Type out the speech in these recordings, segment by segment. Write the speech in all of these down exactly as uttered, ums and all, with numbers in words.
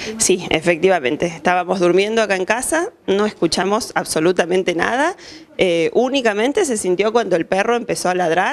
Sí, efectivamente. Estábamos durmiendo acá en casa, no escuchamos absolutamente nada. Eh, únicamente se sintió cuando el perro empezó a ladrar.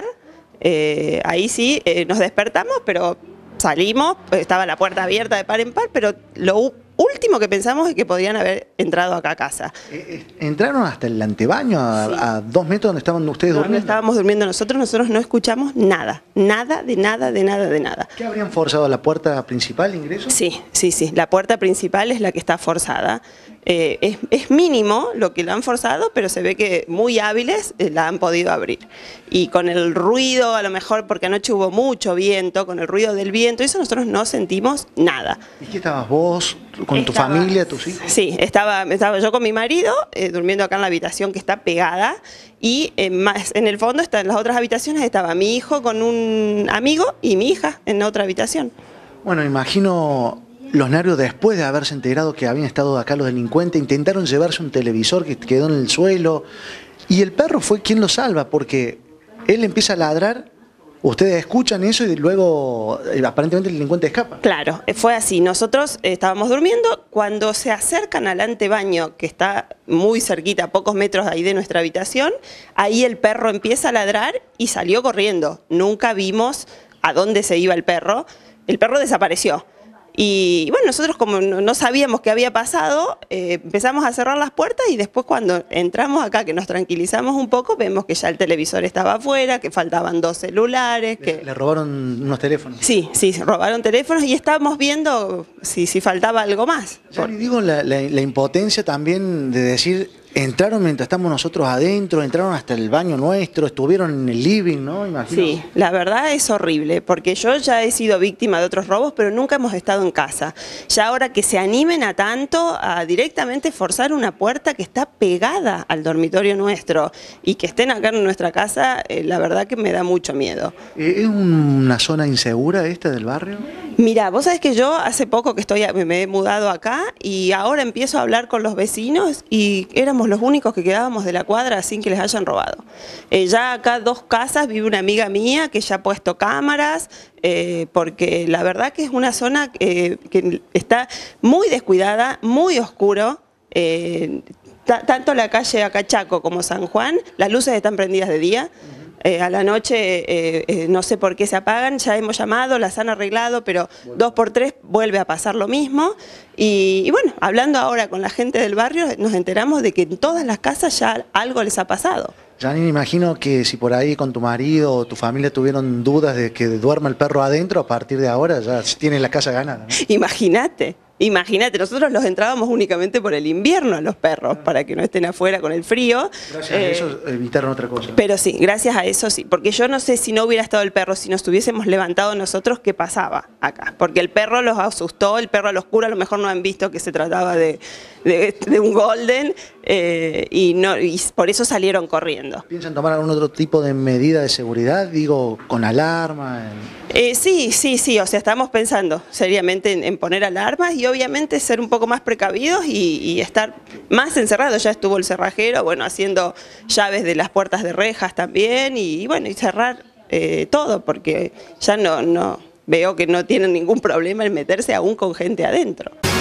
Eh, ahí sí, eh, nos despertamos, pero salimos, estaba la puerta abierta de par en par, pero lo último que pensamos es que podían haber entrado acá a casa. ¿Entraron hasta el antebaño, a, Sí. a dos metros donde estaban ustedes No, durmiendo? no estábamos durmiendo nosotros, nosotros no escuchamos nada, nada, de nada, de nada, de nada. ¿Qué habrían forzado? ¿La puerta principal de ingreso? Sí, sí, sí, la puerta principal es la que está forzada. Eh, es, es mínimo lo que la han forzado, pero se ve que muy hábiles eh, la han podido abrir. Y con el ruido, a lo mejor porque anoche hubo mucho viento, con el ruido del viento, eso nosotros no sentimos nada. ¿Y qué estabas vos, con tu Estaba- familia, tus hijos? Sí, estaba, estaba yo con mi marido, eh, durmiendo acá en la habitación que está pegada, y eh, más en el fondo, está, en las otras habitaciones, estaba mi hijo con un amigo y mi hija en otra habitación. Bueno, imagino los nervios después de haberse enterado que habían estado acá los delincuentes, intentaron llevarse un televisor que quedó en el suelo, y el perro fue quien lo salva, porque él empieza a ladrar, ustedes escuchan eso y luego eh, aparentemente el delincuente escapa. Claro, eh, fue así. Nosotros eh, estábamos durmiendo, cuando se acercan al antebaño, que está muy cerquita, a pocos metros ahí de nuestra habitación, ahí el perro empieza a ladrar y salió corriendo. Nunca vimos a dónde se iba el perro. El perro desapareció. Y bueno, nosotros como no, no sabíamos qué había pasado, eh, empezamos a cerrar las puertas y después cuando entramos acá, que nos tranquilizamos un poco, vemos que ya el televisor estaba afuera, que faltaban dos celulares, que... Le, le robaron unos teléfonos. Sí, sí, robaron teléfonos y estábamos viendo si, si faltaba algo más. Ya ni digo la, la- la impotencia también de decir, entraron mientras estamos nosotros adentro, entraron hasta el baño nuestro, estuvieron en el living, ¿no? Imagino. Sí, la verdad es horrible, porque yo ya he sido víctima de otros robos, pero nunca hemos estado en casa. Ya ahora que se animen a tanto, a directamente forzar una puerta que está pegada al dormitorio nuestro y que estén acá en nuestra casa, eh, la verdad que me da mucho miedo. Eh, ¿Es una zona insegura esta del barrio? Mira, vos sabés que yo hace poco que estoy, me he mudado acá y ahora empiezo a hablar con los vecinos y éramos los únicos que quedábamos de la cuadra sin que les hayan robado. Eh, ya acá dos casas vive una amiga mía que ya ha puesto cámaras, eh, porque la verdad que es una zona eh, que está muy descuidada, muy oscuro. Eh, tanto la calle acá Chaco como San Juan, las luces están prendidas de día. Eh, a la noche eh, eh, no sé por qué se apagan, ya hemos llamado, las han arreglado, pero dos por tres vuelve a pasar lo mismo. Y, y bueno, hablando ahora con la gente del barrio, nos enteramos de que en todas las casas ya algo les ha pasado. Janine, imagino que si por ahí con tu marido o tu familia tuvieron dudas de que duerma el perro adentro, a partir de ahora ya tienen la casa ganada, ¿no? Imagínate. Imagínate, nosotros los entrábamos únicamente por el invierno a los perros, para que no estén afuera con el frío. Gracias a Eh, eso evitaron otra cosa. Pero sí, gracias a eso sí, porque yo no sé si no hubiera estado el perro, si nos hubiésemos levantado nosotros, qué pasaba acá. Porque el perro los asustó, el perro al oscuro, a lo mejor no han visto que se trataba de, de, de un golden, eh, y, no, y por eso salieron corriendo. ¿Piensan tomar algún otro tipo de medida de seguridad? Digo, con alarma. En... Eh, sí, sí, sí, o sea, estamos pensando seriamente en, en poner alarmas y obviamente ser un poco más precavidos y, y estar más encerrados. Ya estuvo el cerrajero, bueno, haciendo llaves de las puertas de rejas también y, y bueno, y cerrar eh, todo porque ya no, no veo que no tienen ningún problema en meterse aún con gente adentro.